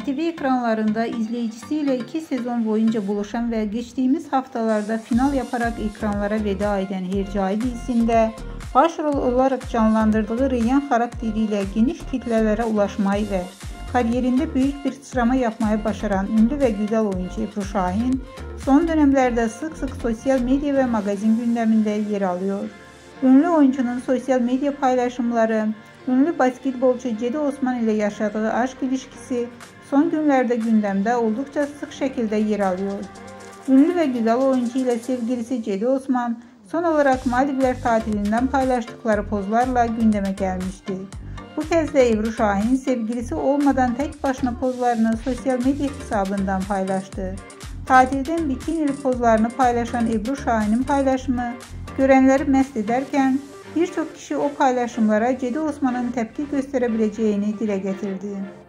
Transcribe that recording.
ATV ekranlarında izleyicisiyle 2 sezon boyunca buluşan ve geçtiğimiz haftalarda final yaparak ekranlara veda eden Hercai dizisinde başrol olarak canlandırdığı Reyyan karakteriyle geniş kitlelere ulaşmayı ve kariyerinde büyük bir sıçrama yapmayı başaran ünlü ve güzel oyuncu Ebru Şahin, son dönemlerde sık sık sosyal medya ve magazin gündeminde yer alıyor. Ünlü oyuncunun sosyal medya paylaşımları, ünlü basketbolcu Cedi Osman ile yaşadığı aşk ilişkisi son günlerde gündemde oldukça sık şekilde yer alıyor. Ünlü ve güzel oyuncu ile sevgilisi Cedi Osman son olarak Maldivler tatilinden paylaştıkları pozlarla gündeme gelmişti. Bu kez de Ebru Şahin sevgilisi olmadan tek başına pozlarını sosyal medya hesabından paylaştı. Tatilden bikinili pozlarını paylaşan Ebru Şahin'in paylaşımı görenleri mest ederken birçok kişi o paylaşımlara Cedi Osman'ın tepki gösterebileceğini dile getirdi.